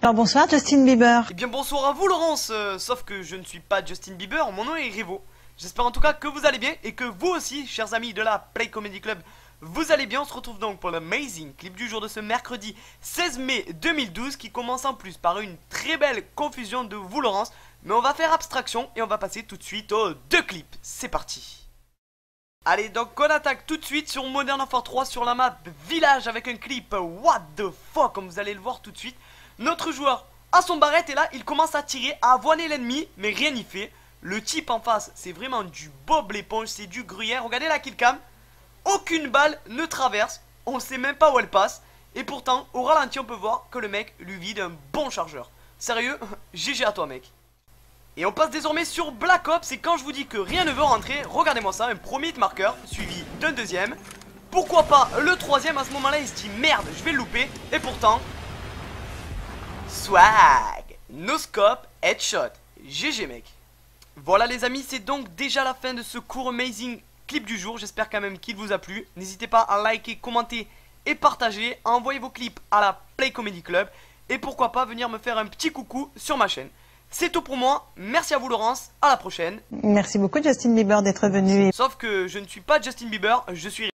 Alors bonsoir Justin Bieber. Eh bien bonsoir à vous Laurence, sauf que je ne suis pas Justin Bieber, mon nom est Revo. J'espère en tout cas que vous allez bien et que vous aussi, chers amis de la Play Comedy Club, vous allez bien. On se retrouve donc pour l'amazing clip du jour de ce mercredi 16 mai 2012 qui commence en plus par une très belle confusion de vous Laurence. Mais on va faire abstraction et on va passer tout de suite aux deux clips. C'est parti. Allez, donc on attaque tout de suite sur Modern Warfare 3 sur la map Village avec un clip What the fuck, comme vous allez le voir tout de suite. Notre joueur a son barrette et là il commence à tirer, à avoiner l'ennemi, mais rien n'y fait. Le type en face c'est vraiment du Bob l'éponge, c'est du gruyère. Regardez la killcam, aucune balle ne traverse, on ne sait même pas où elle passe. Et pourtant au ralenti on peut voir que le mec lui vide un bon chargeur. Sérieux, GG à toi mec. Et on passe désormais sur Black Ops. Et quand je vous dis que rien ne veut rentrer, regardez-moi ça, un premier hit marqueur suivi d'un deuxième. Pourquoi pas le troisième? À ce moment là il se dit merde je vais le louper. Et pourtant swag, no scope, headshot, GG mec. Voilà les amis, c'est donc déjà la fin de ce court amazing clip du jour. J'espère quand même qu'il vous a plu. N'hésitez pas à liker, commenter et partager, à envoyer vos clips à la Play Comedy Club. Et pourquoi pas venir me faire un petit coucou sur ma chaîne. C'est tout pour moi, merci à vous Laurence, à la prochaine. Merci beaucoup Justin Bieber d'être venu. Sauf que je ne suis pas Justin Bieber, je suis